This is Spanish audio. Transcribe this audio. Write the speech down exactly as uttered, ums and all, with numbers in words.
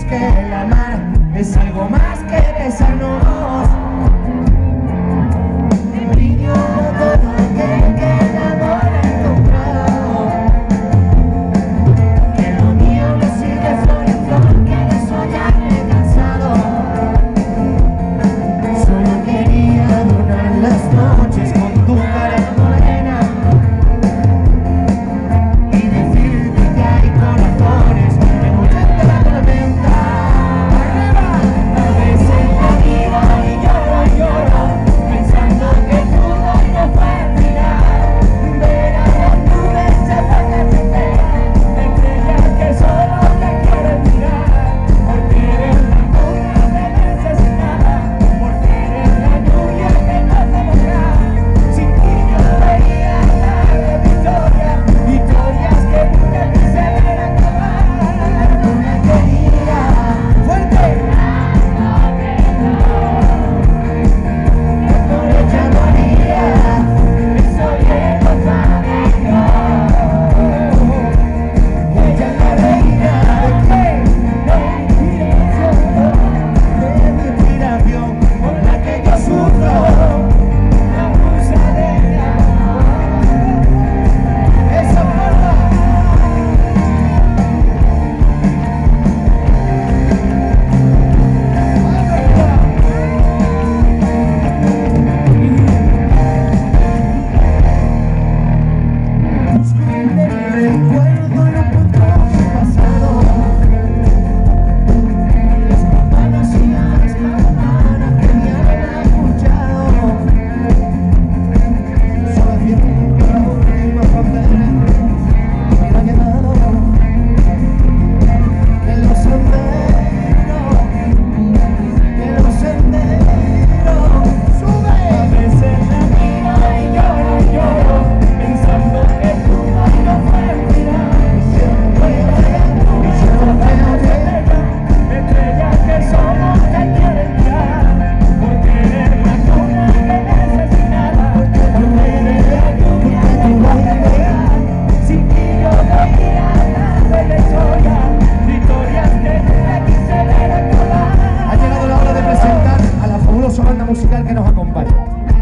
que el amar es algo más que besarnos. Brillo todo aquel que el amor ha encontrado. Que lo mío me sigue flor en flor, que de soñarme cansado. Solo quería adornar las noches con tu cara morena y decirte que hay corazones que huyen de la tormenta. A veces me miro y lloro y lloro, pensando que todo no fue al final. Ver a las nubes se van a perder, estrellas que solo te quieren mirar. Porque eres la luna de necesitada, porque eres la lluvia que no te mojará. Sin ti yo veía la victoria, victorias que nunca quise ver acabar. No me quería fuerte, por ella moría, soy el otario. Ella es la reina de mi inspiración, de mi inspiración, por la que yo sufro, la musa del amor. Esa forma. Escribe mi recuerdo en un punto pasado. Las manos y las palabras que me han escuchado. Solo haciendo la última frontera me ha quedado en los senderos, en los senderos. ¡Sube! A veces la miro y lloro y lloro, pensando que todo no fue al final. Siempre y siempre estrellas que solo te quieren mirar. Porque eres la luna que necesitaba, porque eres la lluvia que no te mojará. Sin ti yo veía nada de la historia, victorias que nunca quise ver acabar. Ha llegado la hora de presentar a la fabulosa banda musical que nos acompaña.